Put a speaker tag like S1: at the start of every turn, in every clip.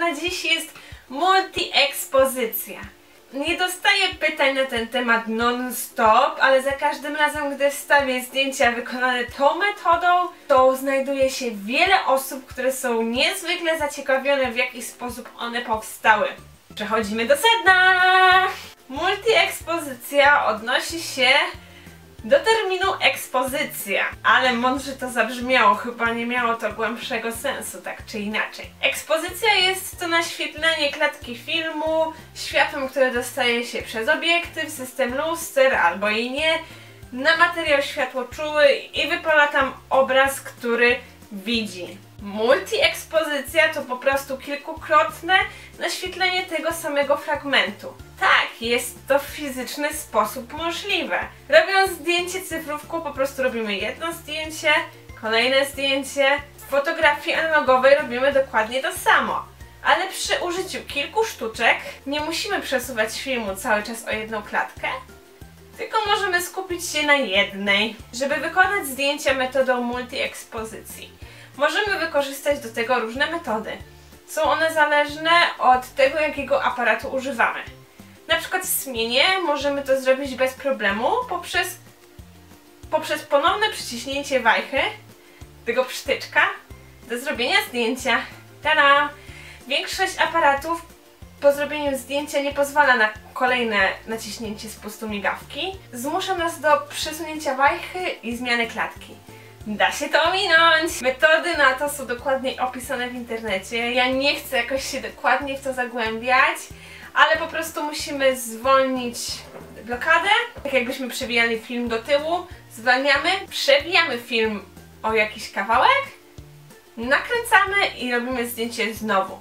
S1: na dziś jest multi-ekspozycja. Nie dostaję pytań na ten temat non-stop, ale za każdym razem, gdy wstawię zdjęcia wykonane tą metodą, to znajduje się wiele osób, które są niezwykle zaciekawione, w jaki sposób one powstały. Przechodzimy do sedna! Multi-ekspozycja odnosi się do terminu ekspozycja, ale mądrze to zabrzmiało, chyba nie miało to głębszego sensu, tak czy inaczej. Ekspozycja jest to naświetlenie klatki filmu światłem, które dostaje się przez obiektyw, system luster albo i nie, na materiał światłoczuły i wypala tam obraz, który widzi. Multi-ekspozycja to po prostu kilkukrotne naświetlenie tego samego fragmentu. Tak, jest to w fizyczny sposób możliwe. Robiąc zdjęcie cyfrówką po prostu robimy jedno zdjęcie, kolejne zdjęcie. W fotografii analogowej robimy dokładnie to samo. Ale przy użyciu kilku sztuczek nie musimy przesuwać filmu cały czas o jedną klatkę, tylko możemy skupić się na jednej. Żeby wykonać zdjęcia metodą multi-ekspozycji, możemy wykorzystać do tego różne metody. Są one zależne od tego, jakiego aparatu używamy. Na przykład w Smie możemy to zrobić bez problemu poprzez ponowne przyciśnięcie wajchy, tego przytyczka, do zrobienia zdjęcia. Tada! Większość aparatów po zrobieniu zdjęcia nie pozwala na kolejne naciśnięcie spustu migawki. Zmusza nas do przesunięcia wajchy i zmiany klatki. Da się to ominąć! Metody na to są dokładnie opisane w internecie. Ja nie chcę jakoś się dokładnie w to zagłębiać, ale po prostu musimy zwolnić blokadę, tak jakbyśmy przewijali film do tyłu. Zwalniamy, przewijamy film o jakiś kawałek, nakręcamy i robimy zdjęcie znowu.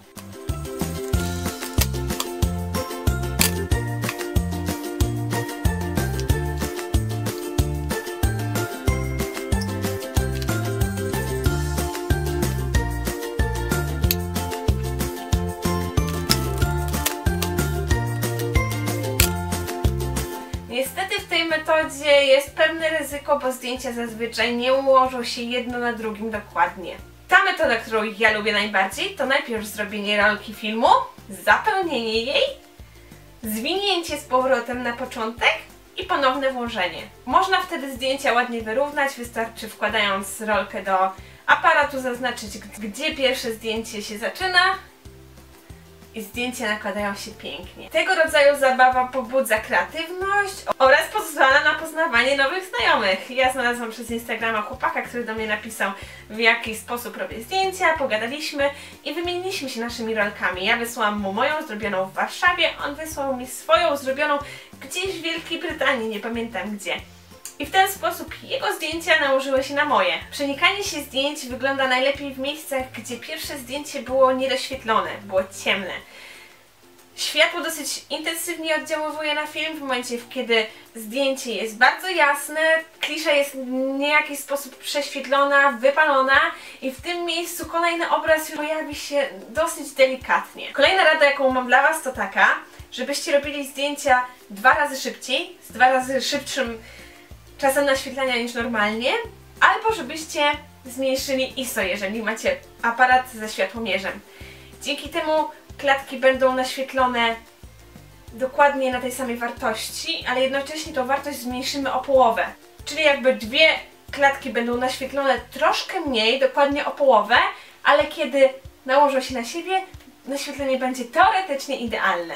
S1: Niestety w tej metodzie jest pewne ryzyko, bo zdjęcia zazwyczaj nie ułożą się jedno na drugim dokładnie. Ta metoda, którą ja lubię najbardziej, to najpierw zrobienie rolki filmu, zapełnienie jej, zwinięcie z powrotem na początek i ponowne włożenie. Można wtedy zdjęcia ładnie wyrównać, wystarczy wkładając rolkę do aparatu zaznaczyć, gdzie pierwsze zdjęcie się zaczyna, i zdjęcia nakładają się pięknie. Tego rodzaju zabawa pobudza kreatywność oraz pozwala na poznawanie nowych znajomych. Ja znalazłam przez Instagrama chłopaka, który do mnie napisał, w jaki sposób robię zdjęcia, pogadaliśmy i wymieniliśmy się naszymi rolkami. Ja wysłałam mu moją zrobioną w Warszawie, on wysłał mi swoją zrobioną gdzieś w Wielkiej Brytanii, nie pamiętam gdzie. I w ten sposób jego zdjęcia nałożyły się na moje. Przenikanie się zdjęć wygląda najlepiej w miejscach, gdzie pierwsze zdjęcie było niedoświetlone, było ciemne. Światło dosyć intensywnie oddziaływuje na film w momencie, kiedy zdjęcie jest bardzo jasne, klisza jest w niejaki sposób prześwietlona, wypalona i w tym miejscu kolejny obraz pojawi się dosyć delikatnie. Kolejna rada, jaką mam dla Was, to taka, żebyście robili zdjęcia 2 razy szybciej, z 2 razy szybszym czasem naświetlania niż normalnie, albo żebyście zmniejszyli ISO, jeżeli macie aparat ze światłomierzem. Dzięki temu klatki będą naświetlone dokładnie na tej samej wartości, ale jednocześnie tą wartość zmniejszymy o połowę. Czyli jakby 2 klatki będą naświetlone troszkę mniej, dokładnie o połowę, ale kiedy nałożą się na siebie, naświetlenie będzie teoretycznie idealne.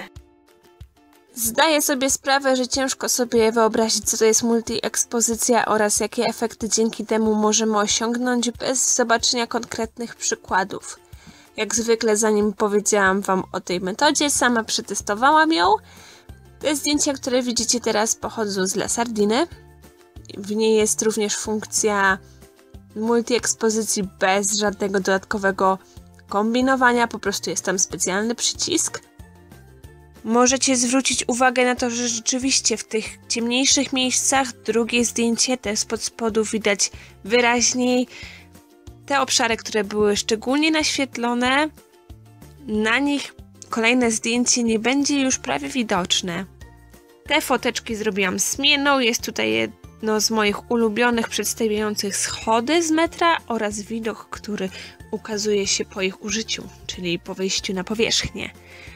S2: Zdaję sobie sprawę, że ciężko sobie wyobrazić, co to jest multi-ekspozycja oraz jakie efekty dzięki temu możemy osiągnąć bez zobaczenia konkretnych przykładów. Jak zwykle, zanim powiedziałam Wam o tej metodzie, sama przetestowałam ją. Te zdjęcia, które widzicie teraz, pochodzą z Lasardiny. W niej jest również funkcja multi-ekspozycji bez żadnego dodatkowego kombinowania, po prostu jest tam specjalny przycisk. Możecie zwrócić uwagę na to, że rzeczywiście w tych ciemniejszych miejscach drugie zdjęcie, te spod spodu, widać wyraźniej. Te obszary, które były szczególnie naświetlone, na nich kolejne zdjęcie nie będzie już prawie widoczne. Te foteczki zrobiłam zmienną, jest tutaj jedno z moich ulubionych przedstawiających schody z metra oraz widok, który ukazuje się po ich użyciu, czyli po wyjściu na powierzchnię.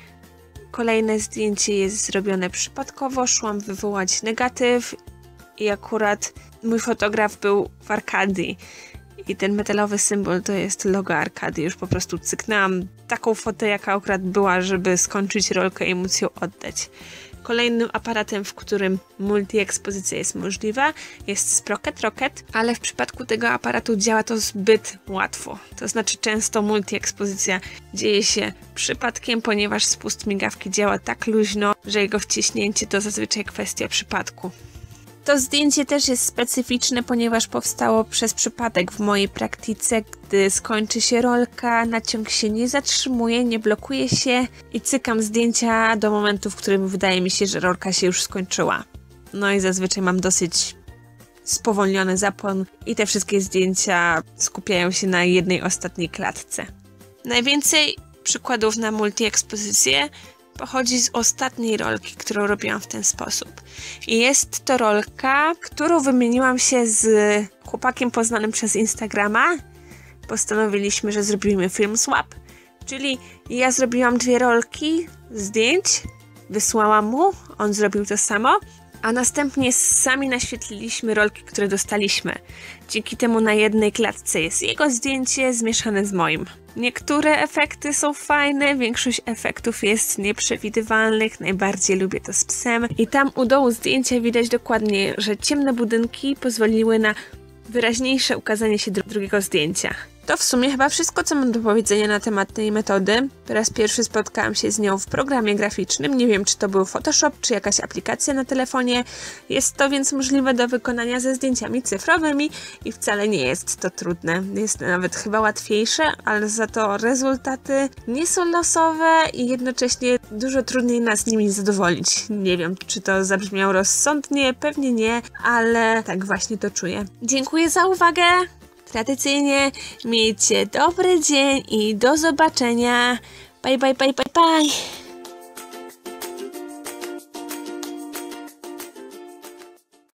S2: Kolejne zdjęcie jest zrobione przypadkowo, szłam wywołać negatyw i akurat mój fotograf był w Arkadii i ten metalowy symbol to jest logo Arkadii. Już po prostu cyknęłam taką fotę, jaka akurat była, żeby skończyć rolkę i móc ją oddać. Kolejnym aparatem, w którym multiekspozycja jest możliwa, jest Sprocket Rocket, ale w przypadku tego aparatu działa to zbyt łatwo. To znaczy często multiekspozycja dzieje się przypadkiem, ponieważ spust migawki działa tak luźno, że jego wciśnięcie to zazwyczaj kwestia przypadku. To zdjęcie też jest specyficzne, ponieważ powstało przez przypadek w mojej praktyce, gdy skończy się rolka, naciąg się nie zatrzymuje, nie blokuje się i cykam zdjęcia do momentu, w którym wydaje mi się, że rolka się już skończyła. No i zazwyczaj mam dosyć spowolniony zapłon i te wszystkie zdjęcia skupiają się na jednej ostatniej klatce. Najwięcej przykładów na multiekspozycję pochodzi z ostatniej rolki, którą robiłam w ten sposób. I jest to rolka, którą wymieniłam się z chłopakiem poznanym przez Instagrama. Postanowiliśmy, że zrobimy film swap, czyli ja zrobiłam 2 rolki zdjęć, wysłałam mu, on zrobił to samo, a następnie sami naświetliliśmy rolki, które dostaliśmy. Dzięki temu na jednej klatce jest jego zdjęcie zmieszane z moim. Niektóre efekty są fajne, większość efektów jest nieprzewidywalnych, najbardziej lubię to z psem. I tam u dołu zdjęcia widać dokładnie, że ciemne budynki pozwoliły na wyraźniejsze ukazanie się drugiego zdjęcia. To w sumie chyba wszystko, co mam do powiedzenia na temat tej metody. Po raz pierwszy spotkałam się z nią w programie graficznym. Nie wiem, czy to był Photoshop, czy jakaś aplikacja na telefonie. Jest to więc możliwe do wykonania ze zdjęciami cyfrowymi i wcale nie jest to trudne. Jest nawet chyba łatwiejsze, ale za to rezultaty nie są losowe i jednocześnie dużo trudniej nas nimi zadowolić. Nie wiem, czy to zabrzmiało rozsądnie, pewnie nie, ale tak właśnie to czuję. Dziękuję za uwagę! Tradycyjnie miejcie dobry dzień i do zobaczenia. Bye, bye, bye, bye, bye.